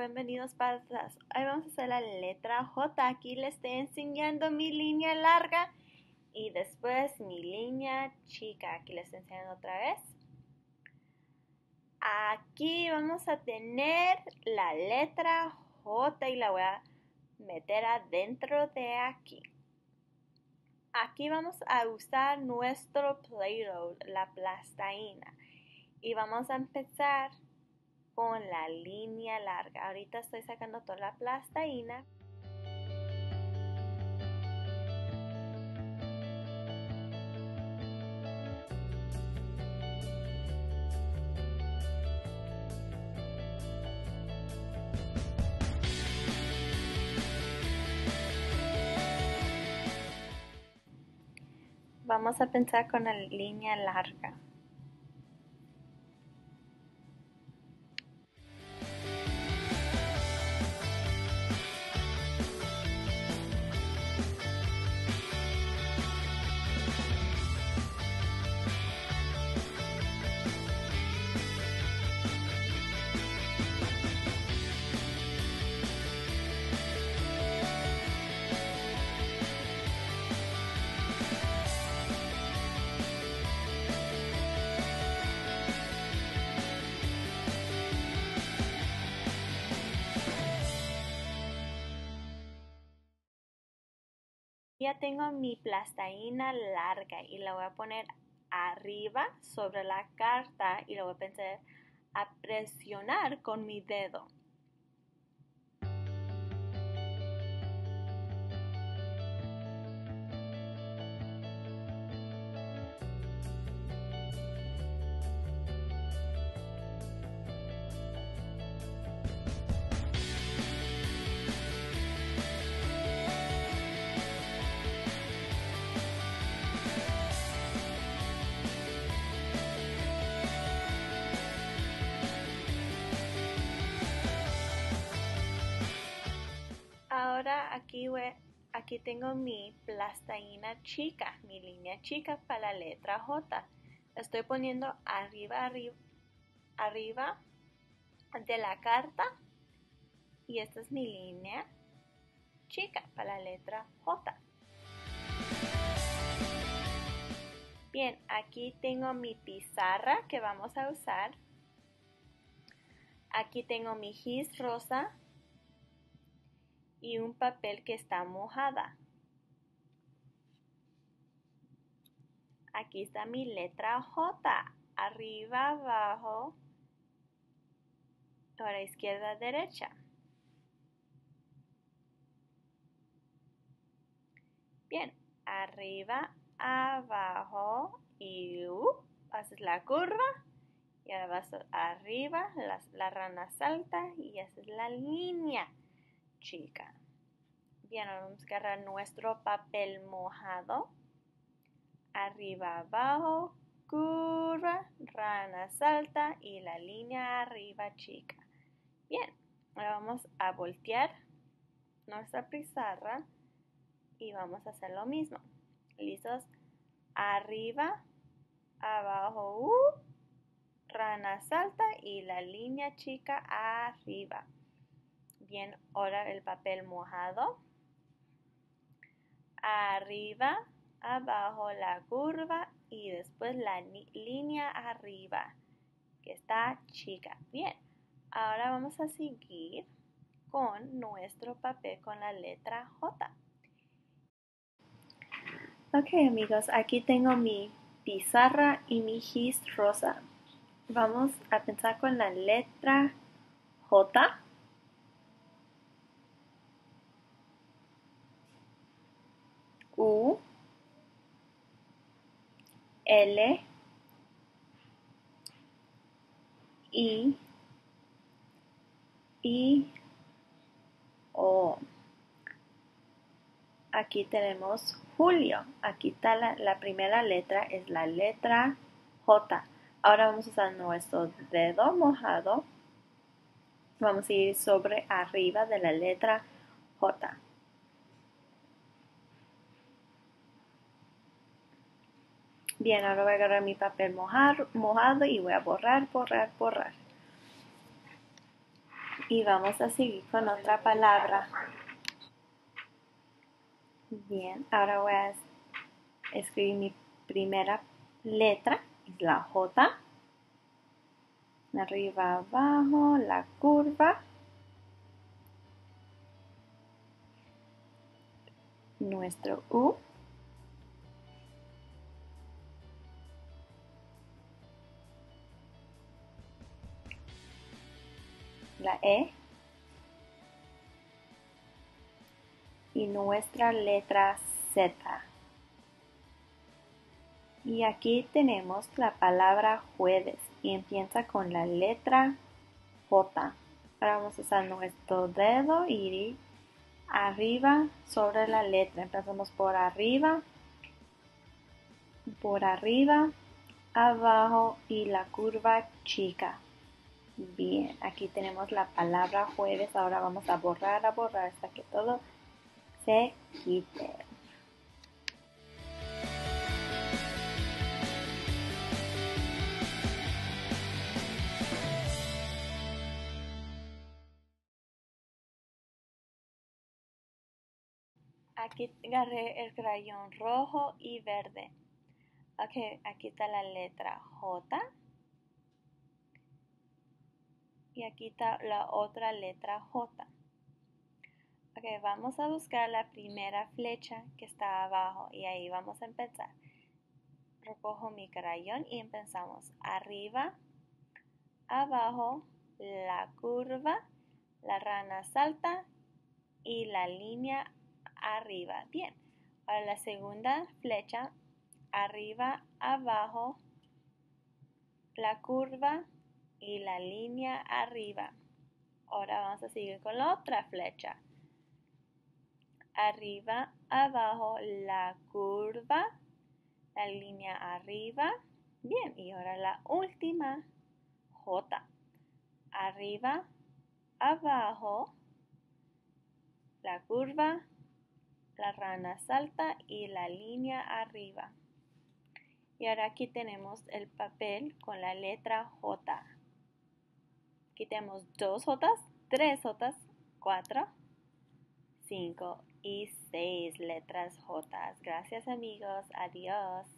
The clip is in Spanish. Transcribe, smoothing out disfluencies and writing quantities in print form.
bienvenidos para atrás. Hoy vamos a hacer la letra J. Aquí les estoy enseñando mi línea larga y después mi línea chica. Aquí les estoy enseñando otra vez. Aquí vamos a tener la letra J y la voy a meter adentro de aquí. Aquí vamos a usar nuestro Play-Doh, la plastilina. Y vamos a empezar con la línea larga. Ahorita estoy sacando toda la plastilina. Vamos a pensar con la línea larga. Ya tengo mi plastilina larga y la voy a poner arriba sobre la carta y la voy a empezar a presionar con mi dedo. Ahora aquí tengo mi plastilina chica, mi línea chica para la letra J. La estoy poniendo arriba de la carta y esta es mi línea chica para la letra J. Bien, aquí tengo mi pizarra que vamos a usar. Aquí tengo mi gis rosa y un papel que está mojada. Aquí está mi letra J, arriba, abajo, ahora izquierda, derecha. Bien, arriba, abajo y haces la curva y ahora vas arriba, la rana salta y haces la línea chica. Bien, ahora vamos a agarrar nuestro papel mojado. Arriba, abajo, curva, rana salta y la línea arriba chica. Bien, ahora vamos a voltear nuestra pizarra y vamos a hacer lo mismo. ¿Listos? Arriba, abajo, rana salta y la línea chica arriba. Bien, ahora el papel mojado. Arriba, abajo la curva y después la línea arriba que está chica. Bien, ahora vamos a seguir con nuestro papel con la letra J. Ok amigos, aquí tengo mi pizarra y mi gis rosa. Vamos a pensar con la letra J. U, L, I, O. Aquí tenemos Julio. Aquí está la primera letra, es la letra J. Ahora vamos a usar nuestro dedo mojado. Vamos a ir sobre arriba de la letra J. Bien, ahora voy a agarrar mi papel mojado y voy a borrar. Y vamos a seguir con otra palabra. Bien, ahora voy a escribir mi primera letra, es la J. Arriba, abajo, la curva. Nuestro U. La E. Y nuestra letra Z. Y aquí tenemos la palabra jueves y empieza con la letra J. Ahora vamos a usar nuestro dedo y ir arriba sobre la letra. Empezamos por arriba, abajo y la curva chica. Bien, aquí tenemos la palabra jueves. Ahora vamos a borrar hasta que todo se quite. Aquí agarré el crayón rojo y verde. Ok, aquí está la letra J. Y aquí está la otra letra J. Ok, vamos a buscar la primera flecha que está abajo y ahí vamos a empezar. Recojo mi crayón y empezamos arriba, abajo, la curva, la rana salta y la línea arriba. Bien, ahora la segunda flecha, arriba, abajo, la curva y la línea arriba. Ahora vamos a seguir con la otra flecha. Arriba, abajo, la curva, la línea arriba. Bien, y ahora la última J. Arriba, abajo, la curva, la rana salta y la línea arriba. Y ahora aquí tenemos el papel con la letra J. Aquí tenemos 2 J, 3 J, 4, 5 y 6 letras J. Gracias amigos, adiós.